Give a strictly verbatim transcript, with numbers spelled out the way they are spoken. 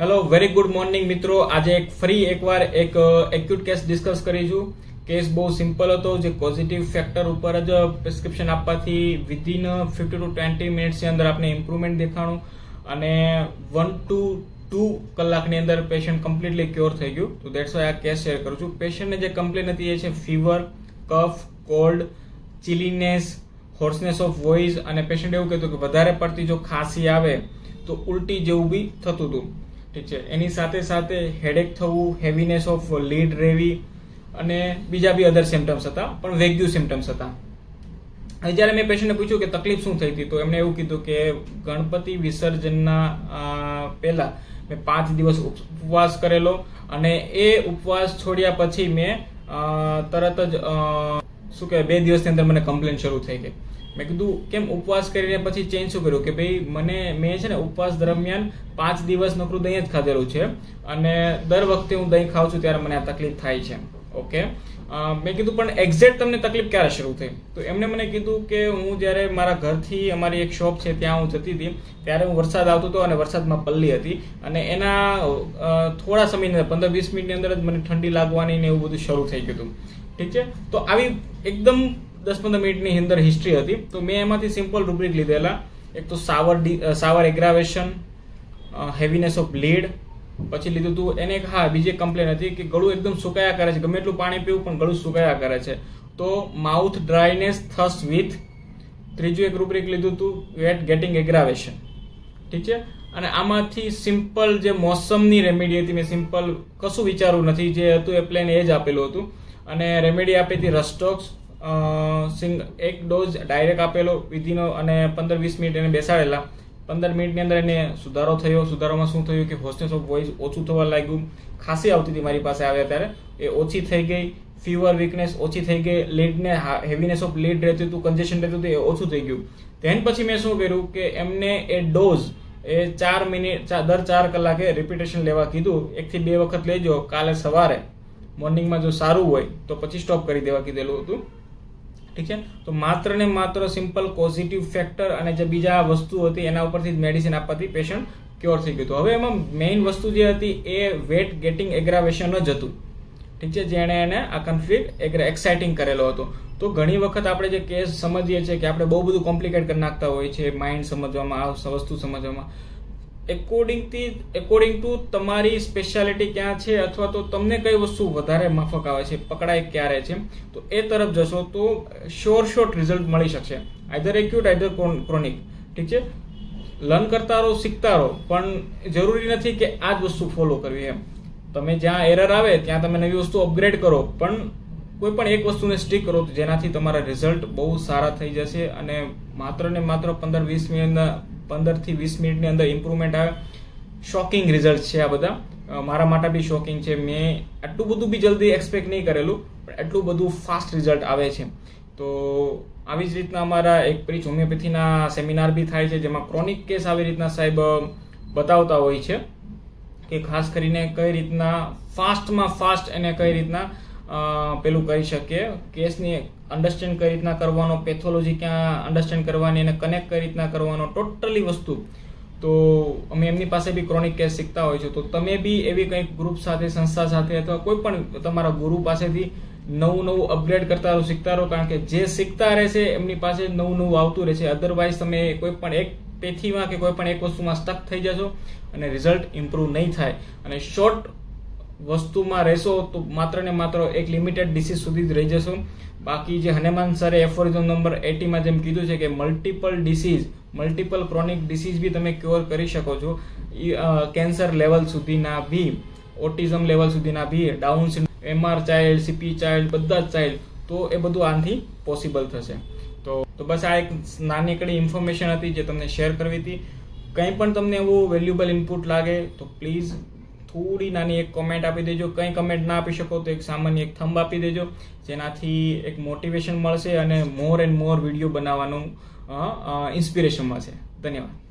Hello very good morning મિત્રો। આજે એક ફરી એકવાર એક એક્યુટ કેસ ડિસ્કસ કરીશું। કેસ બહુ સિમ્પલ હતો, જે પોઝિટિવ ફેક્ટર ઉપર જ પ્રિસ્ક્રિપ્શન આપવાથી વિધિન ફિફ્ટી ટુ ટ્વેન્ટી મિનિટ્સની અંદર આપણે ઇમ્પ્રુવમેન્ટ દેખાણું અને વન ટુ ટુ કલાકની અંદર પેશન્ટ કમ્પ્લીટલી ક્યોર થઈ ગયું। તો દેટ્સ વાય આ કેસ શેર કરું છું। પેશન્ટને જે કમ્પ્લેન હતી એ છે fever, cough, cold, chilliness, hoarseness of voice અને પેશન્ટ એવું કહેતું કે વધારે પડતી જો ખાંસી આવે તો ઉલટી જેવું બી થતું હતું। ઠીક છે, એની સાથે સાથે હેડેક થવું, હેવીનેસ ઓફ લીડ રહેવી અને બીજા બી અધર સિમ્ટમ્સ હતા, પણ વેગ્યુ સિમ્ટમ્સ હતા। હવે જ્યારે મેં પેશન્ટને પૂછ્યું કે તકલીફ શું થઈ હતી, તો એમણે એવું કીધું કે ગણપતિ વિસર્જનના પહેલા મેં પાંચ દિવસ ઉપવાસ કરેલો અને એ ઉપવાસ છોડ્યા પછી મેં તરત જ શું કહેવાય બે દિવસની અંદર મને કમ્પ્લેન શરૂ થઈ ગઈ। મેં કીધું કેમ ઉપવાસ કરીને પછી ચેન્જ શું કર્યું, કે ભાઈ મને મેં છે ને ઉપવાસ દરમિયાન પાંચ દિવસ નકરું દહીં જ ખાધેલું છે અને દર વખતે હું દહીં ખાઉં છું ત્યારે મને આ તકલીફ થાય છે। ઓકે, મેં કીધું પણ એક્ઝેક્ટ તમને તકલીફ ક્યારે શરૂ થઈ, તો એમને મને કીધું કે હું જ્યારે મારા ઘરથી અમારી એક શોપ છે ત્યાં હું જતી હતી ત્યારે હું વરસાદ આવતો હતો અને વરસાદમાં પલ્લી હતી અને એના થોડા સમયની અંદર પંદર વીસ મિનિટની અંદર જ મને ઠંડી લાગવાની ને એવું બધું શરૂ થઈ ગયું હતું। ઠીક છે, તો આવી એકદમ દસ પંદર મિનિટની અંદર હિસ્ટ્રી હતી। તો મેં એમાંથી સિમ્પલ રૂબ્રિક લીધેલા, એક તો સાવર સાવર એગ્રાવેશન, હેવીનેસ ઓફ બ્લીડ, પછી લીધું હતું એને એક હા બીજી કમ્પ્લેન હતી કે ગળું એકદમ સુકાયા કરે છે, ગમે એટલું પાણી પીવું પણ ગળું સુકાયા કરે છે, તો માઉથ ડ્રાયનેસ થર્સ્ટ વિથ। ત્રીજું એક રૂબ્રિક લીધું હતું વેટ ગેટિંગ એગ્રાવેશન। ઠીક છે, અને આમાંથી સિમ્પલ જે મોસમની રેમેડી હતી, મેં સિમ્પલ કશું વિચારવું નથી, જે હતું એ પ્લેન એ જ આપેલું હતું અને રેમેડી આપી હતી રસ્ટોક્સ, સિંગ એક ડોઝ ડાયરેક્ટ આપેલો વિધિનો અને પંદર વીસ મિનિટ એને બેસાડેલા। પંદર મિનિટની અંદર એને સુધારો થયો। સુધારોમાં શું થયું કે હોર્સનેસ ઓફ વોઇસ ઓછું થવા લાગ્યું, ખાંસી આવતી હતી મારી પાસે આવ્યા ત્યારે એ ઓછી થઈ ગઈ, ફીવર વીકનેસ ઓછી થઈ ગઈ, લીડને હેવીનેસ ઓફ લીડ રહેતું હતું, કન્જેશન રહેતું હતું એ ઓછું થઈ ગયું। તેન પછી મેં શું કર્યું કે એમને એ ડોઝ એ ચાર મિનિટ દર ચાર કલાકે રિપીટેશન લેવા કીધું, એકથી બે વખત લેજો, કાલે સવારે મોર્નિંગમાં જો સારું હોય તો પછી સ્ટોપ કરી દેવા કીધેલું હતું। ઠીક છે, તો માત્ર ને માત્ર સિમ્પલ પોઝિટિવ ફેક્ટર અને જે બીજા વસ્તુ હતી એના ઉપરથી જ મેડિસિન આપવાથી પેશન્ટ ક્યોર થઈ ગયું હતું। હવે એમાં મેઇન વસ્તુ જે હતી એ વેટ ગેટિંગ એગ્રાવેશન જ હતું। ઠીક છે, જેણે એને આ કન્ફ્લિક્ટ એક્સાઇટિંગ કરેલો હતો। તો ઘણી વખત આપણે જે કેસ સમજીએ છીએ કે આપણે બહુ બધું કોમ્પ્લિકેટ કરી નાખતા હોય છે માઇન્ડ સમજવામાં, આ વસ્તુ સમજવામાં, એકોર્ડિંગથી એકોર્ડિંગ ટુ તમારી સ્પેશિયાલિટી ક્યાં છે અથવા તો તમને કઈ વસ્તુ વધારે માફક આવે છે, પકડાય ક્યારે છે, તો એ તરફ જશો તો શ્યોર શોર્ટ રિઝલ્ટ મળી શકશે, આઈધર એક્યુટ આઈધર ક્રોનિક। ઠીક છે, લર્ન કરતા રહો, શીખતા રહો, પણ જરૂરી નથી કે આ જ વસ્તુ ફોલો કરવી એમ। તમે જ્યાં એરર આવે ત્યાં તમે નવી વસ્તુ અપગ્રેડ કરો, પણ કોઈ પણ એક વસ્તુને સ્ટીક કરો જેનાથી તમારા રિઝલ્ટ બહુ સારા થઈ જશે અને માત્ર ને માત્ર પંદર વીસ મિનિટના પંદર થી વીસ મિનિટની અંદર ઇમ્પ્રુવમેન્ટ આવે। શોકિંગ રિઝલ્ટ છે આ બધા, મારા માટે બી શોકિંગ છે। મેં આટલું બધું બી જલ્દી એક્સપેક્ટ નહીં કરેલું, પણ એટલું બધું ફાસ્ટ રિઝલ્ટ આવે છે। તો આવી જ રીતના અમારા એક પ્રીચ હોમિયોપેથીના સેમિનાર બી થાય છે, જેમાં ક્રોનિક કેસ આવી રીતના સાહેબ બતાવતા હોય છે કે ખાસ કરીને કઈ રીતના ફાસ્ટમાં ફાસ્ટ એને કઈ રીતના પેલું કરી શકીએ, કેસની અન્ડરસ્ટેન્ડ કઈ રીતના કરવાનો, પેથોલોજી ક્યાં અન્ડરસ્ટેન્ડ કરવાની અને કનેક્ટ કઈ રીતના કરવાનો, ટોટલી વસ્તુ। તો અમે એમની પાસે બી ક્રોનિક કેસ શીખતા હોય છે। તો તમે બી એવી કંઈક ગ્રુપ સાથે, સંસ્થા સાથે અથવા કોઈ પણ તમારા ગુરુ પાસેથી નવું નવું અપગ્રેડ કરતા રહો, શીખતા રહો, કારણ કે જે શીખતા રહેશે એમની પાસે નવું નવું આવતું રહેશે। અધરવાઇઝ તમે કોઈ પણ એક પેથીમાં કે કોઈ પણ એક વસ્તુમાં સ્ટક થઈ જશો અને રિઝલ્ટ ઇમ્પ્રુવ નહીં થાય અને શોર્ટ વસ્તુમાં રહેશો તો માત્ર ને માત્ર એક લિમિટેડ ડિસીઝ સુધી જ રહી જશો। બાકી જે હનેમાન સરે એફોરિઝમ નંબર એટીમાં જેમ કીધું છે કે multiple diseases, multiple chronic diseases બી તમે ક્યોર કરી શકો છો, કેન્સર લેવલ સુધીના બી, ઓટિઝમ લેવલ સુધીના બી, Down syndrome, MR child, CP child, બધા જ ચાઇલ્ડ, તો એ બધું આનાથી પોસિબલ થશે। તો તો બસ આ એક નાનીકડી ઇન્ફોર્મેશન હતી જે તમને શેર કરવી હતી। કંઈ પણ તમને એવું વેલ્યુબલ ઇનપુટ લાગે તો પ્લીઝ થોડી નાની એક કોમેન્ટ આપી દેજો, કંઈ કમેન્ટ ના આપી શકો તો એક સામાન્ય એક થંબ આપી દેજો, જેનાથી એક મોટિવેશન મળશે અને મોર એન્ડ મોર વિડીયો બનાવવાનું ઇન્સ્પિરેશન મળશે। ધન્યવાદ।